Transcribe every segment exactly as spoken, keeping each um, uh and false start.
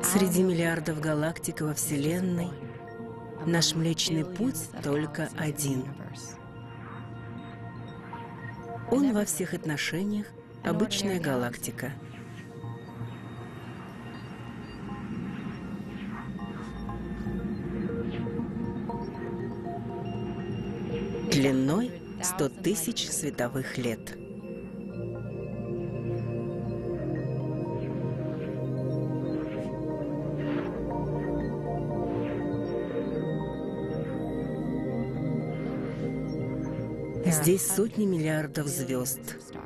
Среди миллиардов галактик во Вселенной наш Млечный Путь только один. Он во всех отношениях обычная галактика. Длиной сто тысяч световых лет. Здесь сотни миллиардов звезд.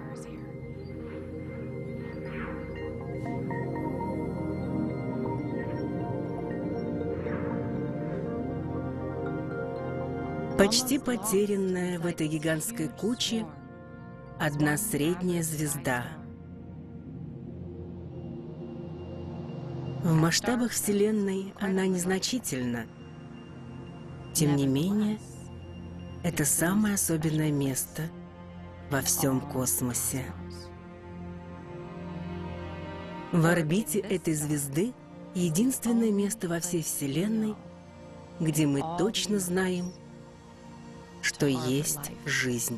Почти потерянная в этой гигантской куче одна средняя звезда. В масштабах Вселенной она незначительна. Тем не менее, это самое особенное место во всем космосе. В орбите этой звезды единственное место во всей Вселенной, где мы точно знаем, что есть жизнь.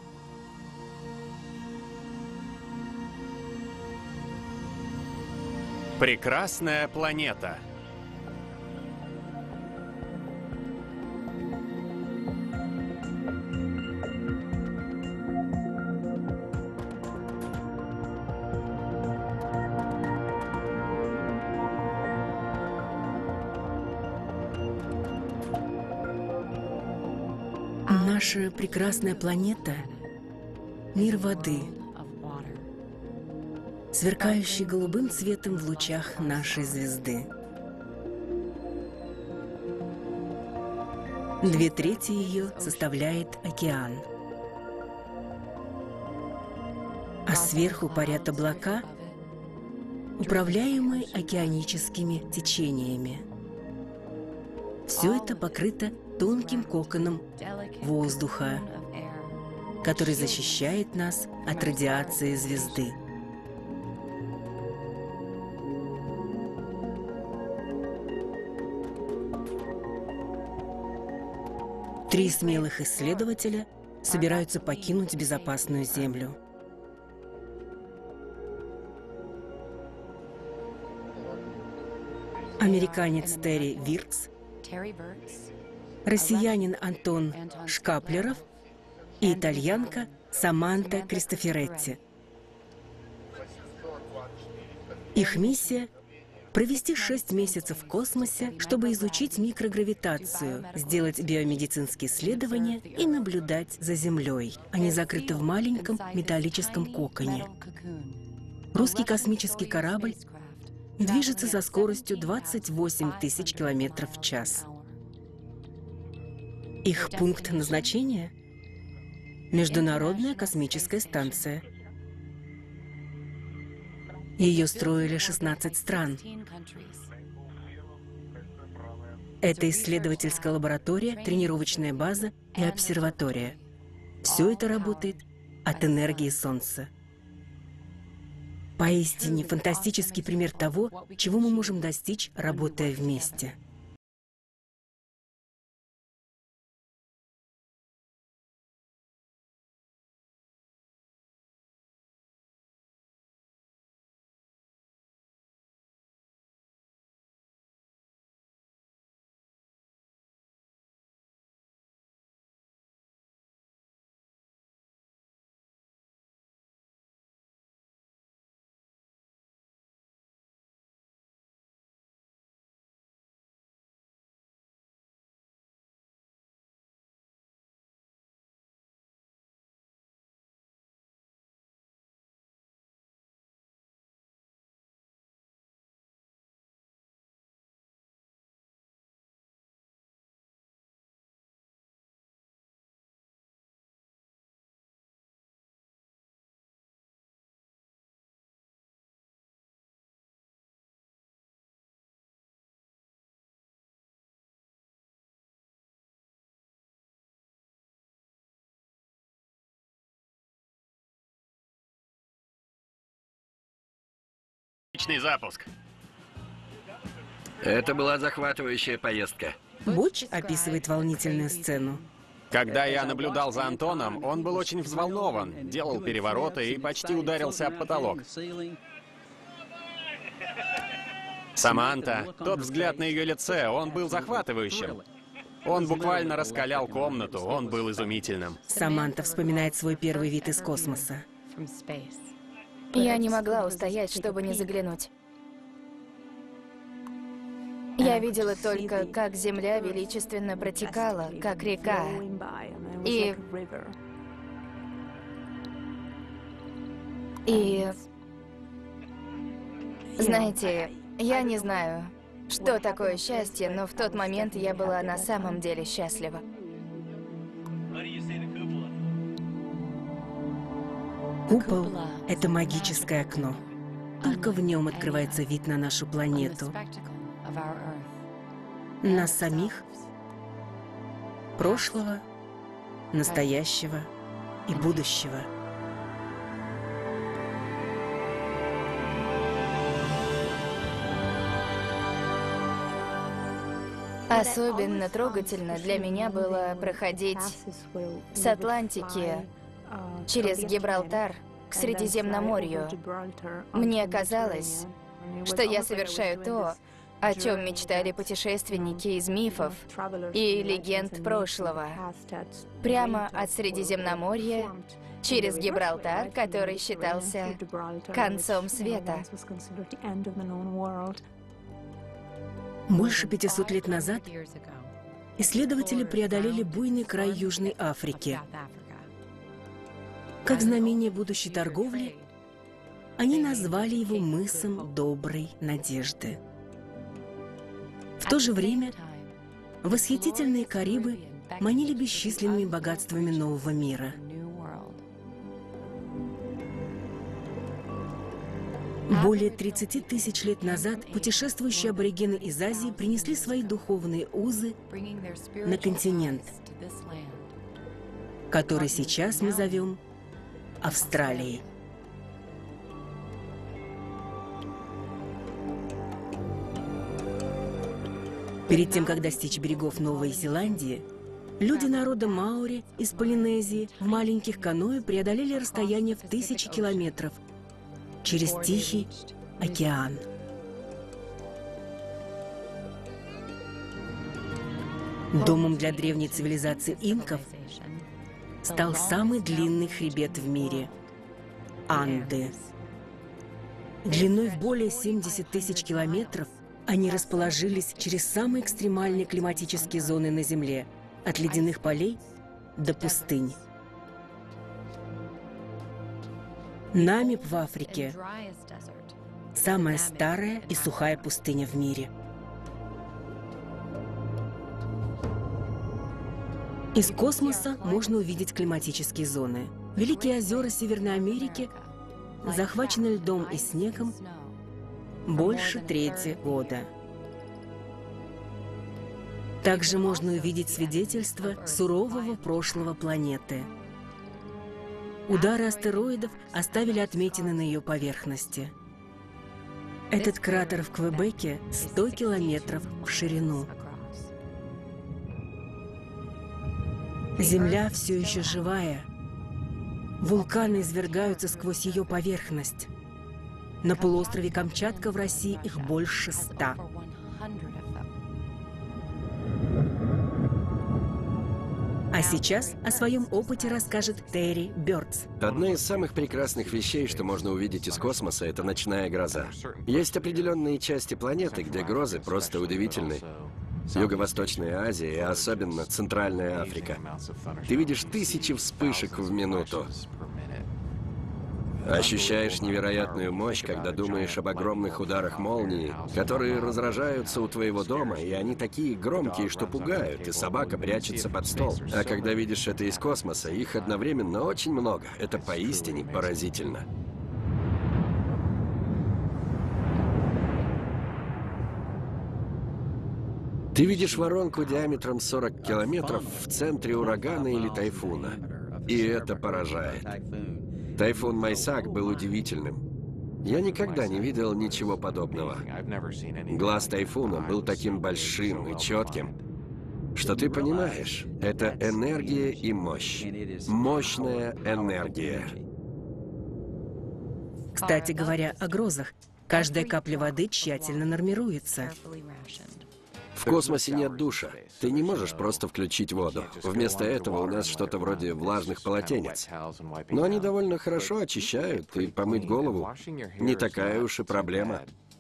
Прекрасная планета. Наша прекрасная планета — мир воды, сверкающий голубым цветом в лучах нашей звезды. Две трети ее составляет океан. А сверху парят облака, управляемые океаническими течениями. Все это покрыто тонким коконом воздуха, который защищает нас от радиации звезды. Три смелых исследователя собираются покинуть безопасную Землю. Американец Терри Виркс, россиянин Антон Шкаплеров и итальянка Саманта Кристоферетти. Их миссия — провести шесть месяцев в космосе, чтобы изучить микрогравитацию, сделать биомедицинские исследования и наблюдать за Землей. Они закрыты в маленьком металлическом коконе. Русский космический корабль движется со скоростью двадцать восемь тысяч километров в час. Их пункт назначения — Международная космическая станция. Ее строили шестнадцать стран. Это исследовательская лаборатория, тренировочная база и обсерватория. Все это работает от энергии Солнца. Поистине фантастический пример того, чего мы можем достичь, работая вместе. Отличный запуск. Это была захватывающая поездка. Буч описывает волнительную сцену. Когда я наблюдал за Антоном, он был очень взволнован, делал перевороты и почти ударился об потолок. Саманта, тот взгляд на ее лице, он был захватывающим. Он буквально раскалял комнату, он был изумительным. Саманта вспоминает свой первый вид из космоса. Я не могла устоять, чтобы не заглянуть. Я видела только, как земля величественно протекала, как река. И... И... Знаете, я не знаю, что такое счастье, но в тот момент я была на самом деле счастлива. Купол — это магическое окно. Только в нем открывается вид на нашу планету. Нас самих, прошлого, настоящего и будущего. Особенно трогательно для меня было проходить с Атлантики через Гибралтар к Средиземноморью. Мне казалось, что я совершаю то, о чем мечтали путешественники из мифов и легенд прошлого. Прямо от Средиземноморья через Гибралтар, который считался концом света. Больше пятисот лет назад исследователи преодолели буйный край Южной Африки. Как знамение будущей торговли, они назвали его мысом Доброй Надежды. В то же время восхитительные Карибы манили бесчисленными богатствами нового мира. Более тридцати тысяч лет назад путешествующие аборигены из Азии принесли свои духовные узы на континент, который сейчас мы зовем Австралией. Перед тем, как достичь берегов Новой Зеландии, люди народа Маори из Полинезии в маленьких каноэ преодолели расстояние в тысячи километров через Тихий океан. Домом для древней цивилизации инков стал самый длинный хребет в мире – Анды. Длиной в более семидесяти тысяч километров они расположились через самые экстремальные климатические зоны на Земле – от ледяных полей до пустынь. Намиб в Африке – самая старая и сухая пустыня в мире. Из космоса можно увидеть климатические зоны. Великие озера Северной Америки захвачены льдом и снегом больше трети года. Также можно увидеть свидетельства сурового прошлого планеты. Удары астероидов оставили отметины на ее поверхности. Этот кратер в Квебеке сто километров в ширину. Земля все еще живая. Вулканы извергаются сквозь ее поверхность. На полуострове Камчатка в России их больше ста. А сейчас о своем опыте расскажет Терри Бёрдс. Одна из самых прекрасных вещей, что можно увидеть из космоса, это ночная гроза. Есть определенные части планеты, где грозы просто удивительны. Юго-Восточная Азия и особенно Центральная Африка. Ты видишь тысячи вспышек в минуту. Ощущаешь невероятную мощь, когда думаешь об огромных ударах молнии, которые разражаются у твоего дома, и они такие громкие, что пугают, и собака прячется под стол. А когда видишь это из космоса, их одновременно очень много. Это поистине поразительно. Ты видишь воронку диаметром сорок километров в центре урагана или тайфуна. И это поражает. Тайфун Майсак был удивительным. Я никогда не видел ничего подобного. Глаз Тайфуна был таким большим и четким, что ты понимаешь, это энергия и мощь. Мощная энергия. Кстати говоря о грозах, каждая капля воды тщательно нормируется. В космосе нет душа. Ты не можешь просто включить воду. Вместо этого у нас что-то вроде влажных полотенец. Но они довольно хорошо очищают, и помыть голову не такая уж и проблема.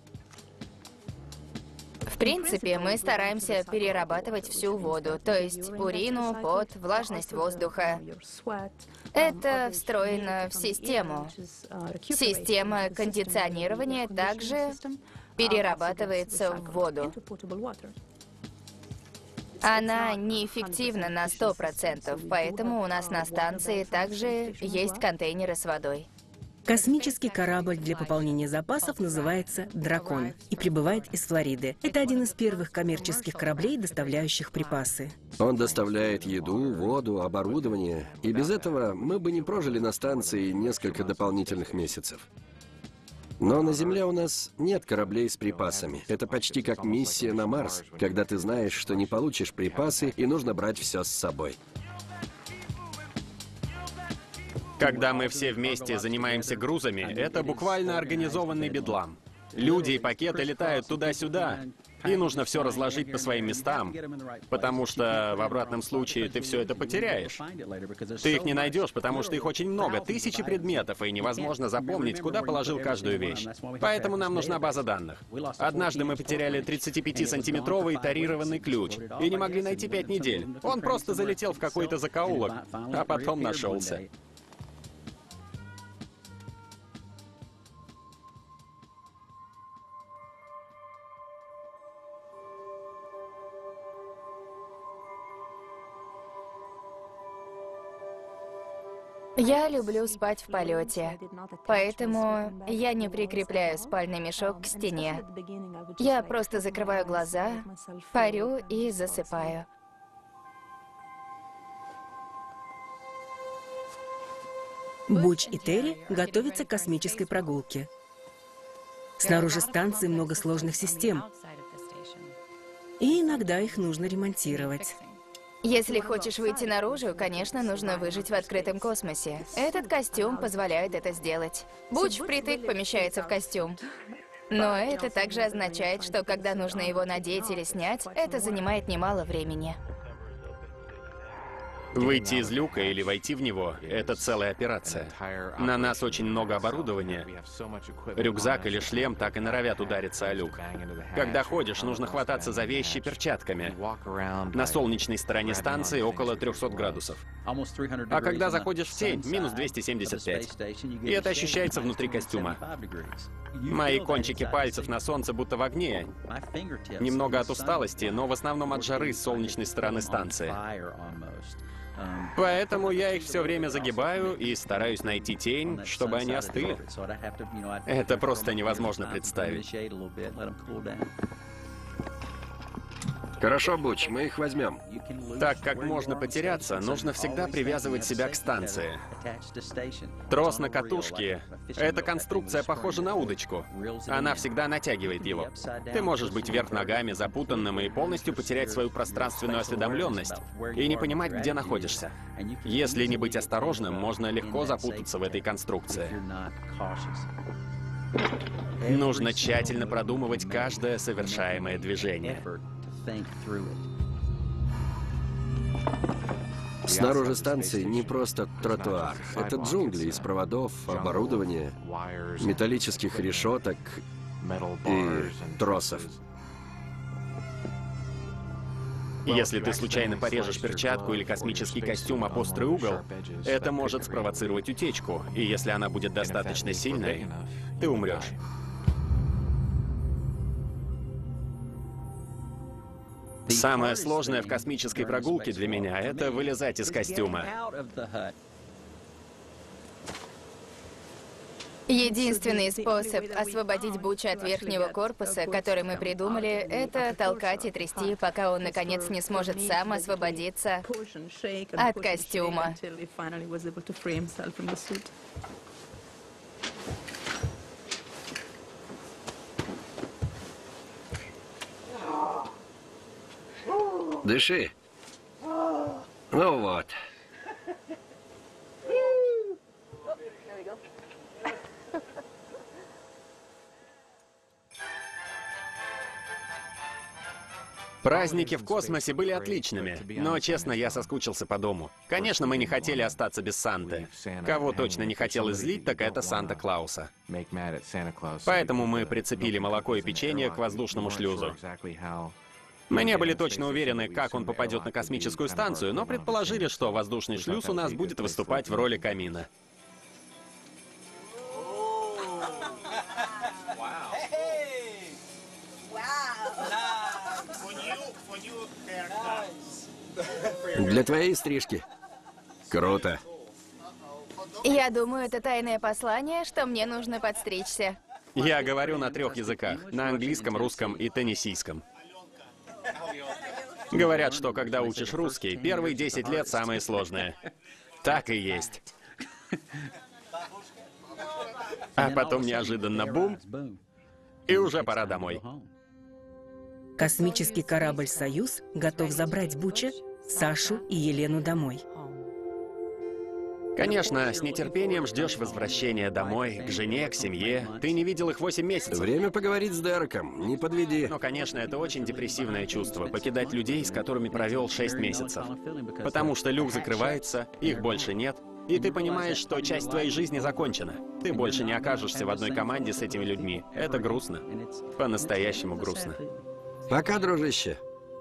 В принципе, мы стараемся перерабатывать всю воду, то есть урину, пот, влажность воздуха. Это встроено в систему. Система кондиционирования также перерабатывается в воду. Она неэффективна на сто процентов, поэтому у нас на станции также есть контейнеры с водой. Космический корабль для пополнения запасов называется «Дракон» и прибывает из Флориды. Это один из первых коммерческих кораблей, доставляющих припасы. Он доставляет еду, воду, оборудование, и без этого мы бы не прожили на станции несколько дополнительных месяцев. Но на Земле у нас нет кораблей с припасами. Это почти как миссия на Марс, когда ты знаешь, что не получишь припасы и нужно брать все с собой. Когда мы все вместе занимаемся грузами, это буквально организованный бедлам. Люди и пакеты летают туда-сюда, и нужно все разложить по своим местам, потому что в обратном случае ты все это потеряешь. Ты их не найдешь, потому что их очень много, тысячи предметов, и невозможно запомнить, куда положил каждую вещь. Поэтому нам нужна база данных. Однажды мы потеряли тридцатипятисантиметровый тарированный ключ и не могли найти пять недель. Он просто залетел в какой-то закоулок, а потом нашелся. Я люблю спать в полете, поэтому я не прикрепляю спальный мешок к стене. Я просто закрываю глаза, парю и засыпаю. Буч и Терри готовятся к космической прогулке. Снаружи станции много сложных систем, и иногда их нужно ремонтировать. Если хочешь выйти наружу, конечно, нужно выжить в открытом космосе. Этот костюм позволяет это сделать. Буч впритык помещается в костюм. Но это также означает, что когда нужно его надеть или снять, это занимает немало времени. Выйти из люка или войти в него — это целая операция. На нас очень много оборудования. Рюкзак или шлем так и норовят удариться о люк. Когда ходишь, нужно хвататься за вещи перчатками. На солнечной стороне станции около трёхсот градусов. А когда заходишь в тень, минус двести семьдесят пять. И это ощущается внутри костюма. Мои кончики пальцев на солнце будто в огне. Немного от усталости, но в основном от жары с солнечной стороны станции. Поэтому я их все время загибаю и стараюсь найти тень, чтобы они остыли. Это просто невозможно представить. Хорошо, Буч, мы их возьмем. Так как можно потеряться, нужно всегда привязывать себя к станции. Трос на катушке — эта конструкция похожа на удочку. Она всегда натягивает его. Ты можешь быть вверх ногами, запутанным и полностью потерять свою пространственную осведомленность и не понимать, где находишься. Если не быть осторожным, можно легко запутаться в этой конструкции. Нужно тщательно продумывать каждое совершаемое движение. Снаружи станции не просто тротуар. Это джунгли из проводов, оборудования, металлических решеток и тросов. Если ты случайно порежешь перчатку или космический костюм об острый угол, это может спровоцировать утечку, и если она будет достаточно сильной, ты умрешь. Самое сложное в космической прогулке для меня — это вылезать из костюма. Единственный способ освободить Буча от верхнего корпуса, который мы придумали, это толкать и трясти, пока он, наконец, не сможет сам освободиться от костюма. Дыши. Ну вот. Праздники в космосе были отличными, но, честно, я соскучился по дому. Конечно, мы не хотели остаться без Санты. Кого точно не хотелось злить, так это Санта-Клауса. Поэтому мы прицепили молоко и печенье к воздушному шлюзу. Мы не были точно уверены, как он попадет на космическую станцию, но предположили, что воздушный шлюз у нас будет выступать в роли камина. Для твоей стрижки. Круто. Я думаю, это тайное послание, что мне нужно подстричься. Я говорю на трех языках. На английском, русском и теннессийском. Говорят, что когда учишь русский, первые десять лет самые сложные. Так и есть. А потом неожиданно бум, и уже пора домой. Космический корабль «Союз» готов забрать Буча, Сашу и Елену домой. Конечно, с нетерпением ждешь возвращения домой, к жене, к семье. Ты не видел их восемь месяцев. Время поговорить с Дереком, не подведи. Но, конечно, это очень депрессивное чувство — покидать людей, с которыми провел шесть месяцев. Потому что люк закрывается, их больше нет, и ты понимаешь, что часть твоей жизни закончена. Ты больше не окажешься в одной команде с этими людьми. Это грустно. По-настоящему грустно. Пока, дружище.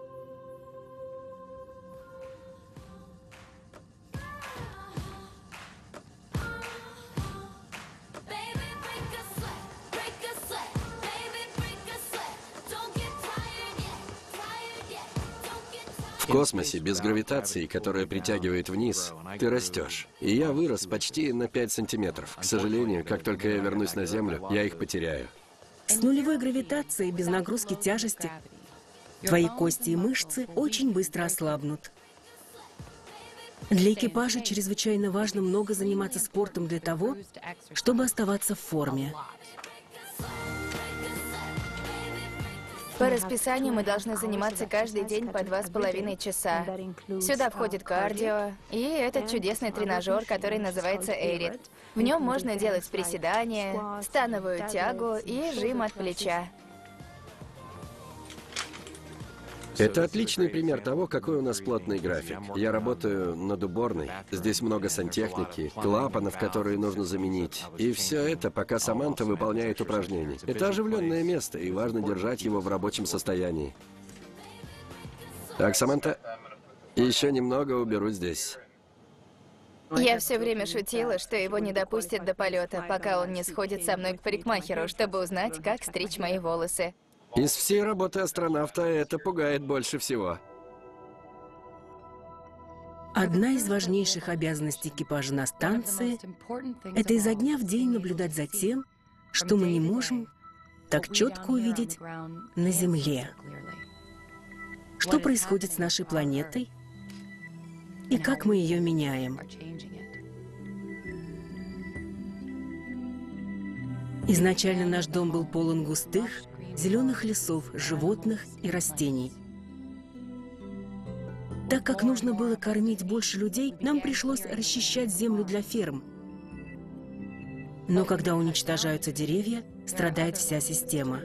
В космосе, без гравитации, которая притягивает вниз, ты растешь. И я вырос почти на пять сантиметров. К сожалению, как только я вернусь на Землю, я их потеряю. С нулевой гравитацией, без нагрузки тяжести, твои кости и мышцы очень быстро ослабнут. Для экипажа чрезвычайно важно много заниматься спортом для того, чтобы оставаться в форме. По расписанию мы должны заниматься каждый день по два с половиной часа. Сюда входит кардио и этот чудесный тренажер, который называется Эйрит. В нем можно делать приседания, становую тягу и жим от плеча. Это отличный пример того, какой у нас плотный график. Я работаю над уборной. Здесь много сантехники, клапанов, которые нужно заменить. И все это, пока Саманта выполняет упражнения. Это оживленное место, и важно держать его в рабочем состоянии. Так, Саманта, еще немного уберу здесь. Я все время шутила, что его не допустят до полета, пока он не сходит со мной к парикмахеру, чтобы узнать, как стричь мои волосы. Из всей работы астронавта это пугает больше всего. Одна из важнейших обязанностей экипажа на станции — это изо дня в день наблюдать за тем, что мы не можем так четко увидеть на Земле. Что происходит с нашей планетой и как мы ее меняем. Изначально наш дом был полон густых, зеленых лесов, животных и растений. Так как нужно было кормить больше людей, нам пришлось расчищать землю для ферм. Но когда уничтожаются деревья, страдает вся система.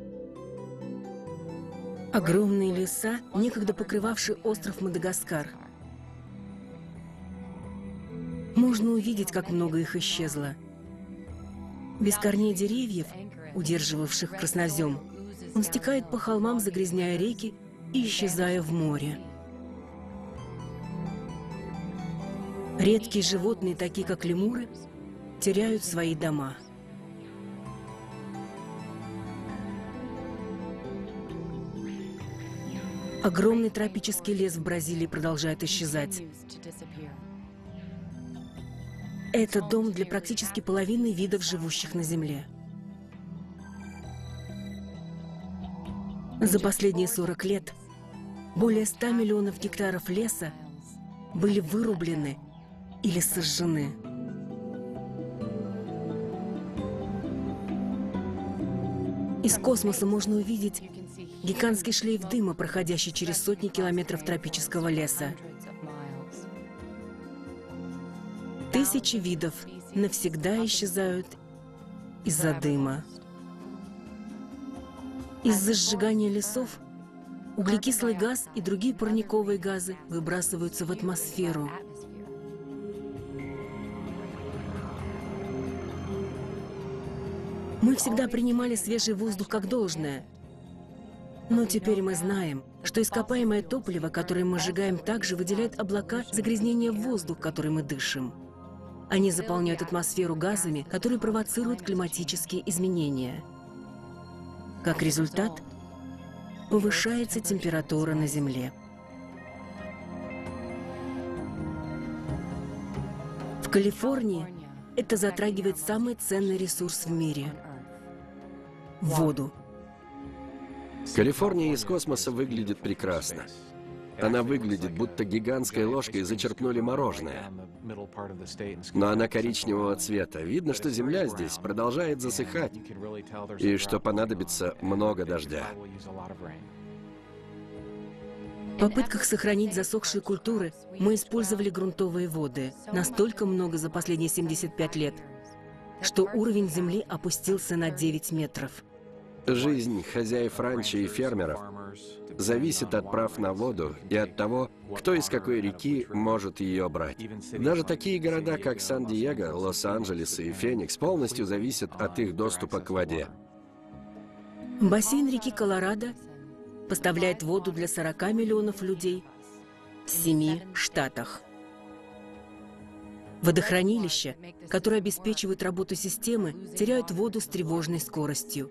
Огромные леса, некогда покрывавшие остров Мадагаскар. Можно увидеть, как много их исчезло. Без корней деревьев, удерживавших краснозем, он стекает по холмам, загрязняя реки и исчезая в море. Редкие животные, такие как лемуры, теряют свои дома. Огромный тропический лес в Бразилии продолжает исчезать. Это дом для практически половины видов, живущих на Земле. За последние сорок лет более ста миллионов гектаров леса были вырублены или сожжены. Из космоса можно увидеть Гигантский шлейф дыма, проходящий через сотни километров тропического леса. Тысячи видов навсегда исчезают из-за дыма. Из-за сжигания лесов углекислый газ и другие парниковые газы выбрасываются в атмосферу. Мы всегда принимали свежий воздух как должное. Но теперь мы знаем, что ископаемое топливо, которое мы сжигаем, также выделяет облака загрязнения в воздух, который мы дышим. Они заполняют атмосферу газами, которые провоцируют климатические изменения. Как результат, повышается температура на Земле. В Калифорнии это затрагивает самый ценный ресурс в мире – воду. Калифорния из космоса выглядит прекрасно. Она выглядит, будто гигантской ложкой зачерпнули мороженое. Но она коричневого цвета. Видно, что земля здесь продолжает засыхать, и что понадобится много дождя. В попытках сохранить засохшие культуры мы использовали грунтовые воды. Настолько много за последние семьдесят пять лет, что уровень земли опустился на девять метров. Жизнь хозяев ранчо и фермеров зависит от прав на воду и от того, кто из какой реки может ее брать. Даже такие города, как Сан-Диего, Лос-Анджелес и Феникс, полностью зависят от их доступа к воде. Бассейн реки Колорадо поставляет воду для сорока миллионов людей в семи штатах. Водохранилища, которые обеспечивают работу системы, теряют воду с тревожной скоростью.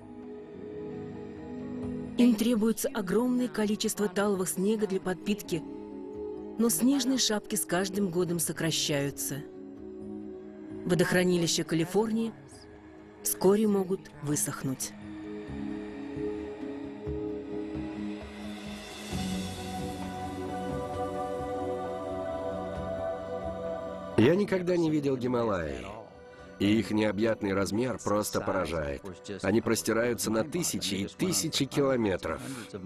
Им требуется огромное количество талого снега для подпитки, но снежные шапки с каждым годом сокращаются. Водохранилища Калифорнии вскоре могут высохнуть. Я никогда не видел Гималаи, и их необъятный размер просто поражает. Они простираются на тысячи и тысячи километров.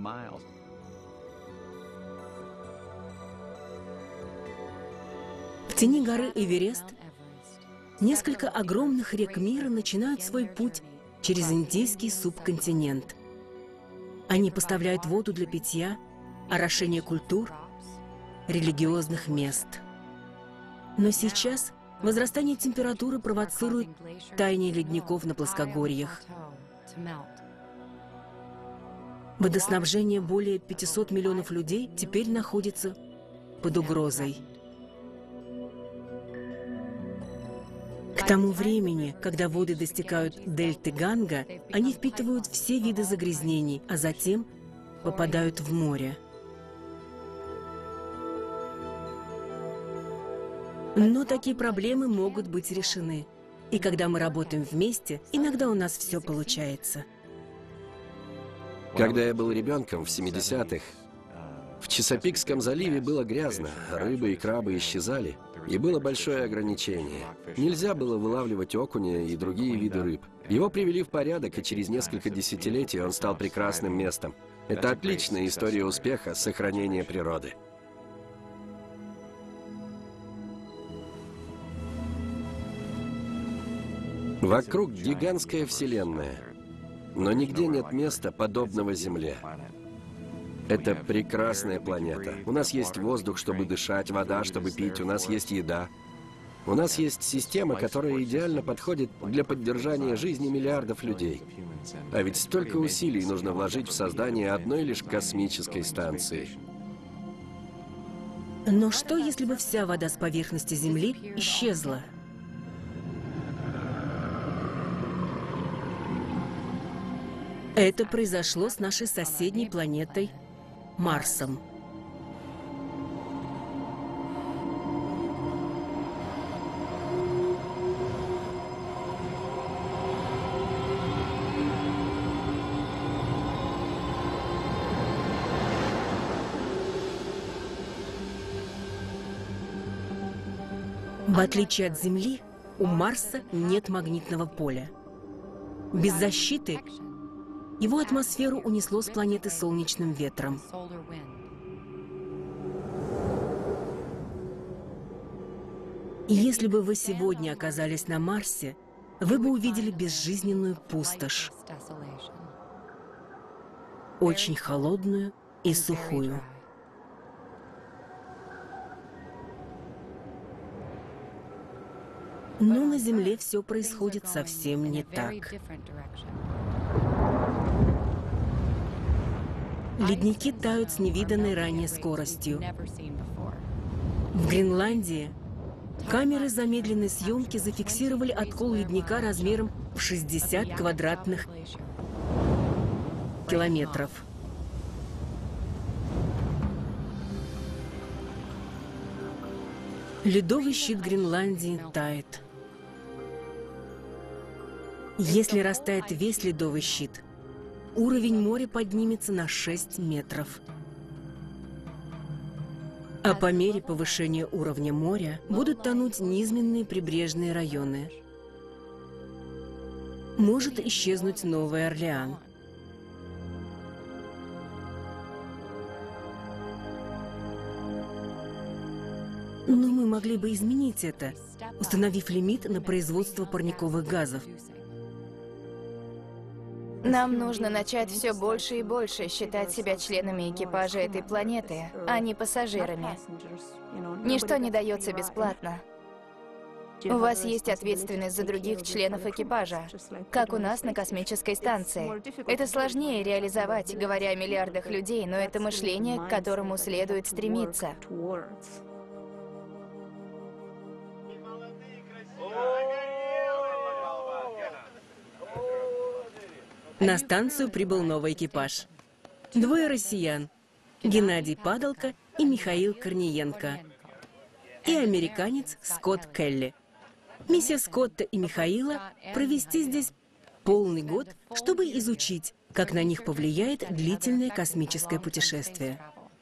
В тени горы Эверест несколько огромных рек мира начинают свой путь через индийский субконтинент. Они поставляют воду для питья, орошения культур, религиозных мест. Но сейчас возрастание температуры провоцирует таяние ледников на плоскогорьях. Водоснабжение более пятисот миллионов людей теперь находится под угрозой. К тому времени, когда воды достигают дельты Ганга, они впитывают все виды загрязнений, а затем попадают в море. Но такие проблемы могут быть решены. И когда мы работаем вместе, иногда у нас все получается. Когда я был ребенком в семидесятых, в Чесапикском заливе было грязно, рыбы и крабы исчезали, и было большое ограничение. Нельзя было вылавливать окуня и другие виды рыб. Его привели в порядок, и через несколько десятилетий он стал прекрасным местом. Это отличная история успеха сохранения природы. Вокруг гигантская вселенная, но нигде нет места, подобного Земле. Это прекрасная планета. У нас есть воздух, чтобы дышать, вода, чтобы пить, у нас есть еда. У нас есть система, которая идеально подходит для поддержания жизни миллиардов людей. А ведь столько усилий нужно вложить в создание одной лишь космической станции. Но что, если бы вся вода с поверхности Земли исчезла? Это произошло с нашей соседней планетой Марсом. В отличие от Земли, у Марса нет магнитного поля. Без защиты его атмосферу унесло с планеты солнечным ветром. И если бы вы сегодня оказались на Марсе, вы бы увидели безжизненную пустошь, очень холодную и сухую. Но на Земле все происходит совсем не так. Ледники тают с невиданной ранее скоростью. В Гренландии камеры замедленной съемки зафиксировали откол ледника размером в шестьдесят квадратных километров. Ледовый щит Гренландии тает. Если растает весь ледовый щит, уровень моря поднимется на шесть метров. А по мере повышения уровня моря будут тонуть низменные прибрежные районы. Может исчезнуть Новый Орлеан. Но мы могли бы изменить это, установив лимит на производство парниковых газов. Нам нужно начать все больше и больше считать себя членами экипажа этой планеты, а не пассажирами. Ничто не дается бесплатно. У вас есть ответственность за других членов экипажа, как у нас на космической станции. Это сложнее реализовать, говоря о миллиардах людей, но это мышление, к которому следует стремиться. На станцию прибыл новый экипаж. Двое россиян – Геннадий Падалко и Михаил Корниенко. И американец Скотт Келли. Миссия Скотта и Михаила – провести здесь полный год, чтобы изучить, как на них повлияет длительное космическое путешествие.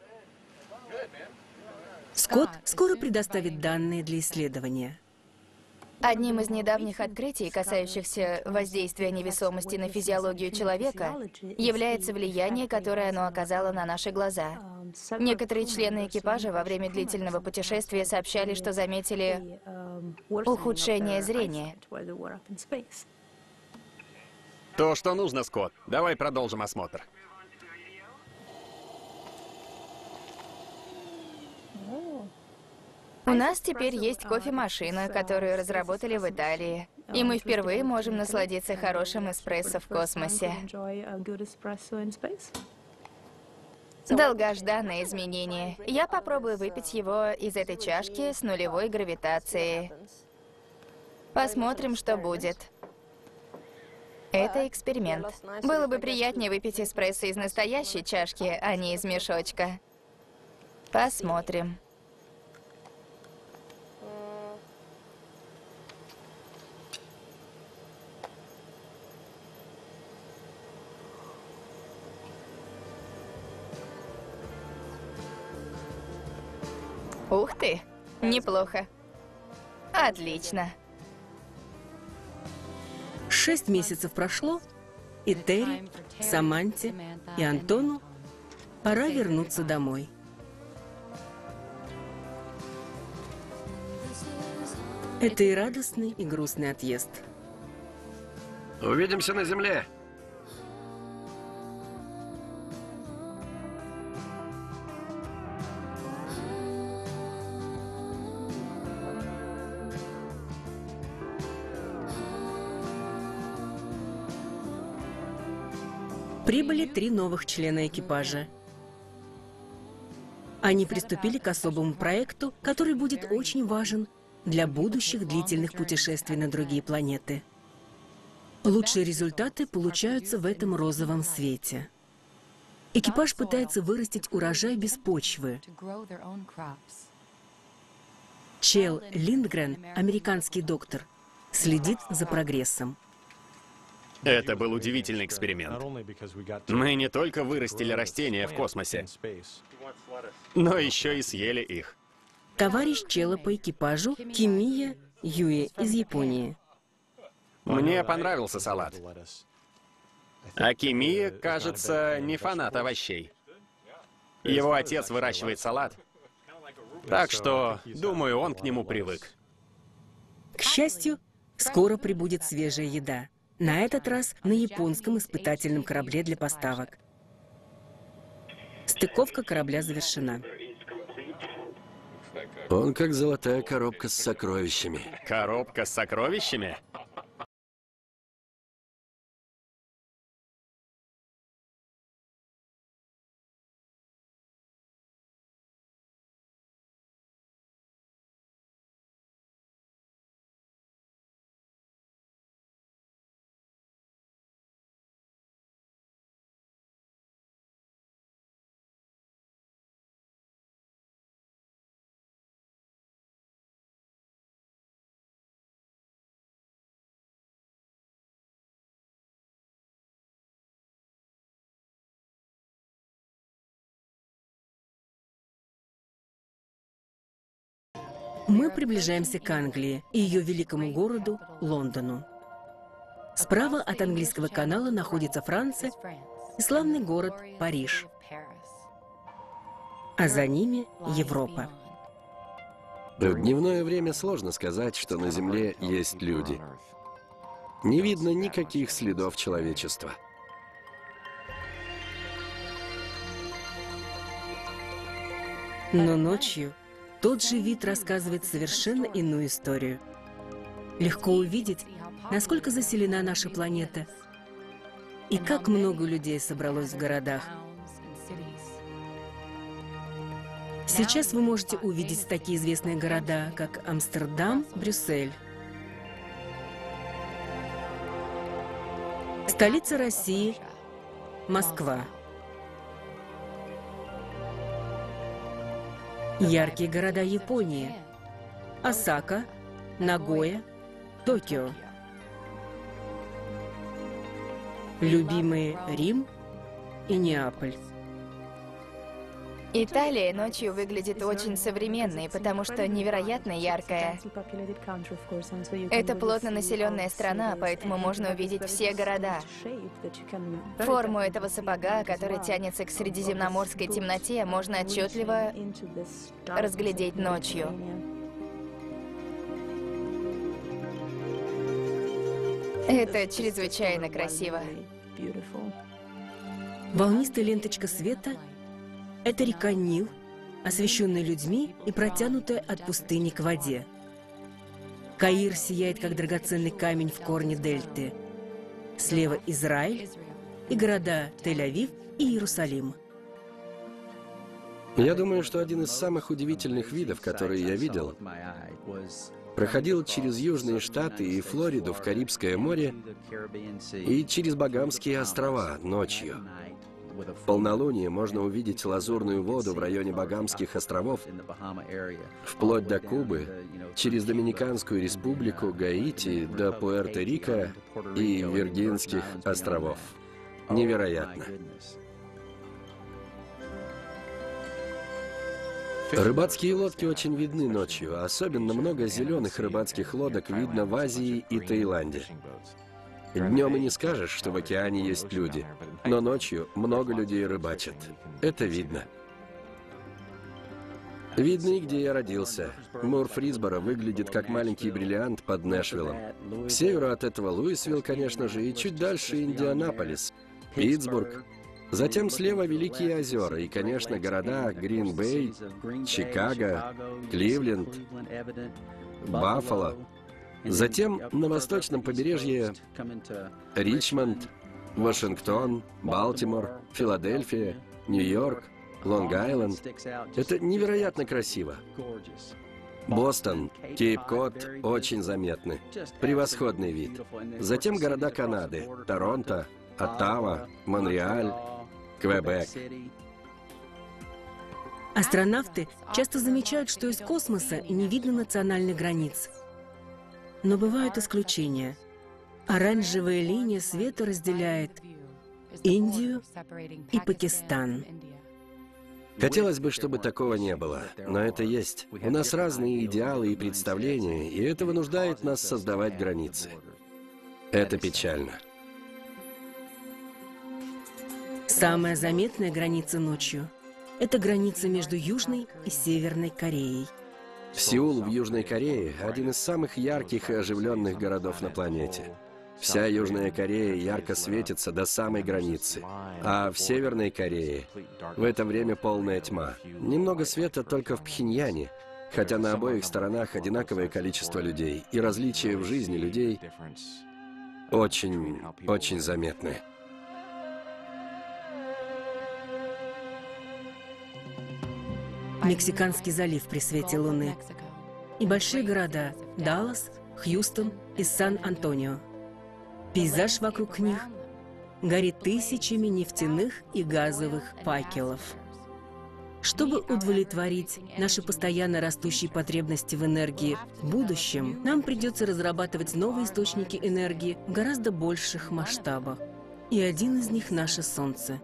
Скотт скоро предоставит данные для исследования. Одним из недавних открытий, касающихся воздействия невесомости на физиологию человека, является влияние, которое оно оказало на наши глаза. Некоторые члены экипажа во время длительного путешествия сообщали, что заметили ухудшение зрения. То, что нужно, Скотт. Давай продолжим осмотр. У нас теперь есть кофемашина, которую разработали в Италии. И мы впервые можем насладиться хорошим эспрессо в космосе. Долгожданное изменение. Я попробую выпить его из этой чашки с нулевой гравитацией. Посмотрим, что будет. Это эксперимент. Было бы приятнее выпить эспрессо из настоящей чашки, а не из мешочка. Посмотрим. Ух ты, неплохо. Отлично. Шесть месяцев прошло, и Терри, Саманте и Антону пора вернуться домой. Это и радостный, и грустный отъезд. Увидимся на Земле. Прибыли три новых члена экипажа. Они приступили к особому проекту, который будет очень важен для будущих длительных путешествий на другие планеты. Лучшие результаты получаются в этом розовом свете. Экипаж пытается вырастить урожай без почвы. Чел Линдгрен, американский доктор, следит за прогрессом. Это был удивительный эксперимент. Мы не только вырастили растения в космосе, но еще и съели их. Товарищ Чела по экипажу Кимия Юи из Японии. Мне понравился салат. Акимия, кажется, не фанат овощей. Его отец выращивает салат. Так что, думаю, он к нему привык. К счастью, скоро прибудет свежая еда. На этот раз на японском испытательном корабле для поставок. Стыковка корабля завершена. Он как золотая коробка с сокровищами. Коробка с сокровищами? Мы приближаемся к Англии и ее великому городу Лондону. Справа от английского канала находится Франция и славный город Париж. А за ними Европа. В дневное время сложно сказать, что на Земле есть люди. Не видно никаких следов человечества. Но ночью тот же вид рассказывает совершенно иную историю. Легко увидеть, насколько заселена наша планета и как много людей собралось в городах. Сейчас вы можете увидеть такие известные города, как Амстердам, Брюссель. Столица России – Москва. Яркие города Японии – Осака, Нагоя, Токио. Любимые Рим и Неаполь. Италия ночью выглядит очень современной, потому что невероятно яркая. Это плотно населенная страна, поэтому можно увидеть все города. Форму этого сапога, который тянется к средиземноморской темноте, можно отчетливо разглядеть ночью. Это чрезвычайно красиво. Волнистая ленточка света – это река Нил, освещенная людьми и протянутая от пустыни к воде. Каир сияет, как драгоценный камень в корне дельты. Слева Израиль и города Тель-Авив и Иерусалим. Я думаю, что один из самых удивительных видов, которые я видел, проходил через Южные Штаты и Флориду в Карибское море и через Багамские острова ночью. В полнолуние можно увидеть лазурную воду в районе Багамских островов, вплоть до Кубы, через Доминиканскую республику, Гаити, до Пуэрто-Рико и Виргинских островов. Невероятно. Рыбацкие лодки очень видны ночью, особенно много зеленых рыбацких лодок видно в Азии и Таиланде. Днем и не скажешь, что в океане есть люди, но ночью много людей рыбачат. Это видно. Видно и где я родился. Мурфрисборо выглядит как маленький бриллиант под Нэшвиллом. К северу от этого Луисвилл, конечно же, и чуть дальше Индианаполис, Питтсбург. Затем слева Великие озера и, конечно, города Грин-Бэй, Чикаго, Кливленд, Баффало. Затем на восточном побережье Ричмонд, Вашингтон, Балтимор, Филадельфия, Нью-Йорк, Лонг-Айленд. Это невероятно красиво. Бостон, Кейп-Кот очень заметны. Превосходный вид. Затем города Канады: Торонто, Оттава, Монреаль, Квебек. Астронавты часто замечают, что из космоса не видно национальных границ. Но бывают исключения. Оранжевая линия света разделяет Индию и Пакистан. Хотелось бы, чтобы такого не было, но это есть. У нас разные идеалы и представления, и это вынуждает нас создавать границы. Это печально. Самая заметная граница ночью – это граница между Южной и Северной Кореей. Сеул в Южной Корее – один из самых ярких и оживленных городов на планете. Вся Южная Корея ярко светится до самой границы, а в Северной Корее в это время полная тьма. Немного света только в Пхеньяне, хотя на обоих сторонах одинаковое количество людей, и различия в жизни людей очень, очень заметны. Мексиканский залив при свете луны и большие города – Даллас, Хьюстон и Сан-Антонио. Пейзаж вокруг них горит тысячами нефтяных и газовых факелов. Чтобы удовлетворить наши постоянно растущие потребности в энергии в будущем, нам придется разрабатывать новые источники энергии в гораздо больших масштабах. И один из них – наше Солнце.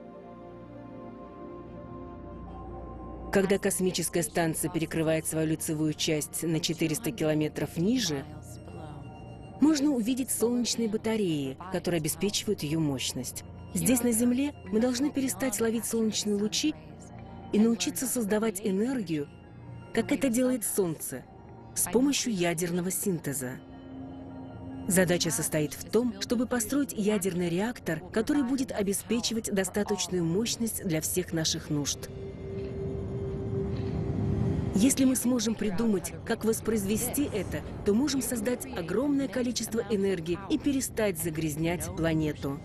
Когда космическая станция перекрывает свою лицевую часть на четыреста километров ниже, можно увидеть солнечные батареи, которые обеспечивают ее мощность. Здесь, на Земле, мы должны перестать ловить солнечные лучи и научиться создавать энергию, как это делает Солнце, с помощью ядерного синтеза. Задача состоит в том, чтобы построить ядерный реактор, который будет обеспечивать достаточную мощность для всех наших нужд. Если мы сможем придумать, как воспроизвести это, то можем создать огромное количество энергии и перестать загрязнять планету.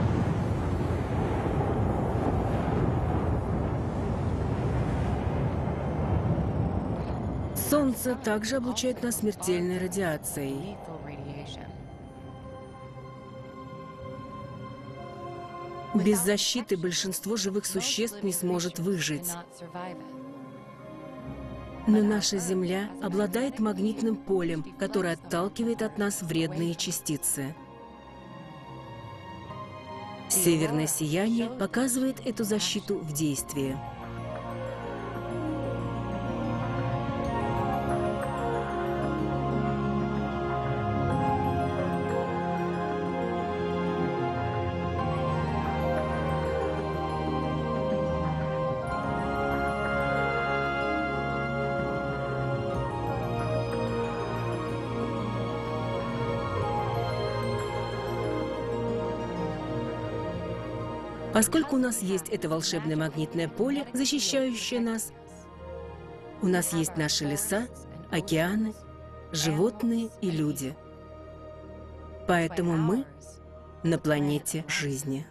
Солнце также облучает нас смертельной радиацией. Без защиты большинство живых существ не сможет выжить. Но наша Земля обладает магнитным полем, которое отталкивает от нас вредные частицы. Северное сияние показывает эту защиту в действии. Поскольку у нас есть это волшебное магнитное поле, защищающее нас, у нас есть наши леса, океаны, животные и люди. Поэтому мы на планете жизни.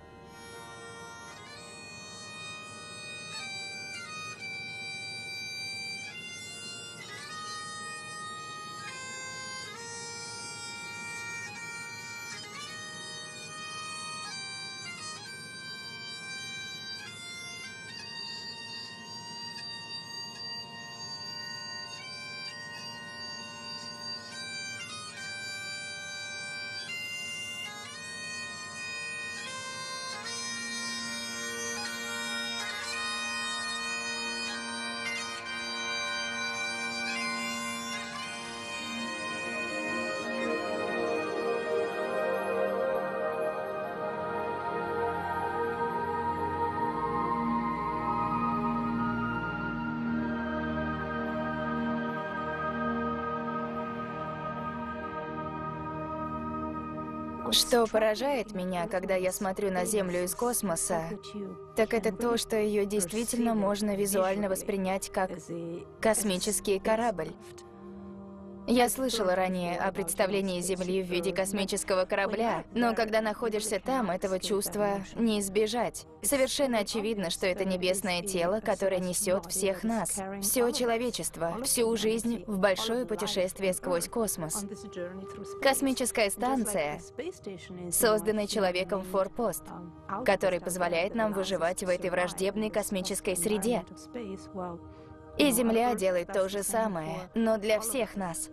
Что поражает меня, когда я смотрю на Землю из космоса, так это то, что ее действительно можно визуально воспринять как космический корабль. Я слышала ранее о представлении Земли в виде космического корабля, но когда находишься там, этого чувства не избежать. Совершенно очевидно, что это небесное тело, которое несет всех нас, все человечество, всю жизнь в большое путешествие сквозь космос. Космическая станция, созданный человеком форпост, который позволяет нам выживать в этой враждебной космической среде. И Земля делает то же самое, но для всех нас.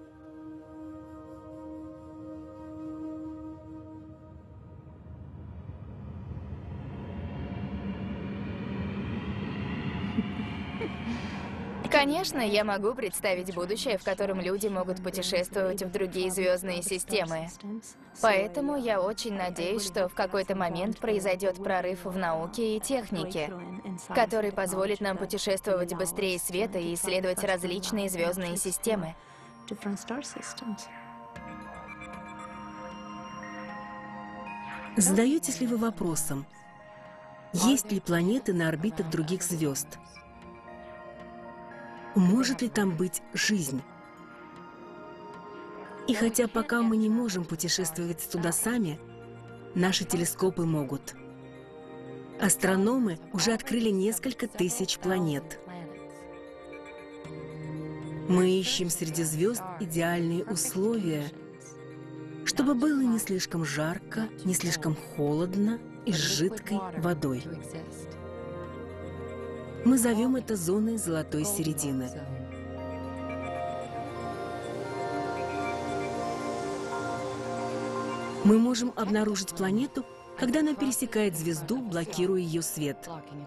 Конечно, я могу представить будущее, в котором люди могут путешествовать в другие звездные системы. Поэтому я очень надеюсь, что в какой-то момент произойдет прорыв в науке и технике, который позволит нам путешествовать быстрее света и исследовать различные звездные системы. Задаетесь ли вы вопросом, есть ли планеты на орбитах других звезд? Может ли там быть жизнь? И хотя пока мы не можем путешествовать туда сами, наши телескопы могут. Астрономы уже открыли несколько тысяч планет. Мы ищем среди звезд идеальные условия, чтобы было не слишком жарко, не слишком холодно и с жидкой водой. Мы зовем это зоной золотой середины. Мы можем обнаружить планету, когда она пересекает звезду, блокируя ее свет.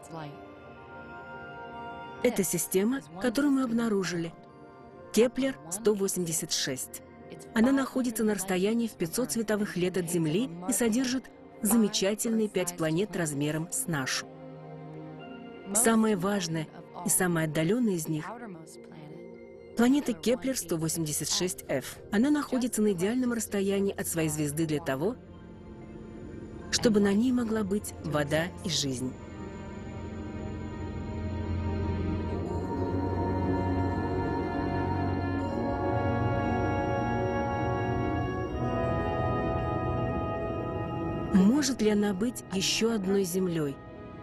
Это система, которую мы обнаружили. Кеплер сто восемьдесят шесть. Она находится на расстоянии в пятьсот световых лет от Земли и содержит замечательные пять планет размером с нашу. Самая важная и самая отдаленная из них — планета Кеплер сто восемьдесят шесть эф. Она находится на идеальном расстоянии от своей звезды для того, чтобы на ней могла быть вода и жизнь. Может ли она быть еще одной Землей?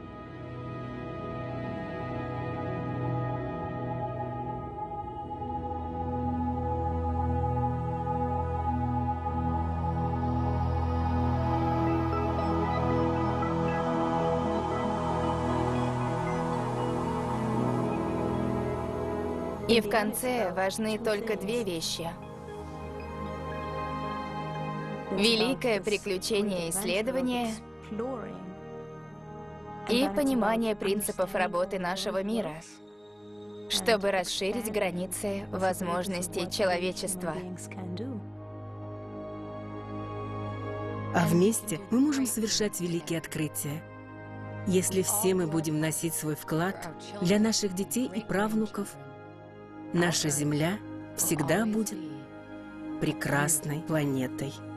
И в конце важны только две вещи. Великое приключение исследования и понимание принципов работы нашего мира, чтобы расширить границы возможностей человечества. А вместе мы можем совершать великие открытия. Если все мы будем вносить свой вклад, для наших детей и правнуков наша Земля всегда будет прекрасной планетой.